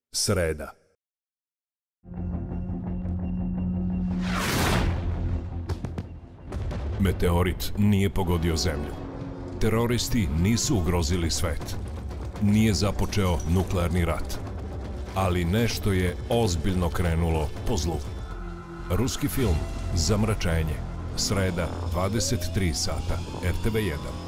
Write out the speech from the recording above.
Sreda. Meteorit nije pogodio zemlju. Teroristi nisu ugrozili svet. Nije započeo nuklearni rat. Ali nešto je ozbiljno krenulo po zlu. Ruski film Zamračenje. Sreda, 23 sata, RTV1.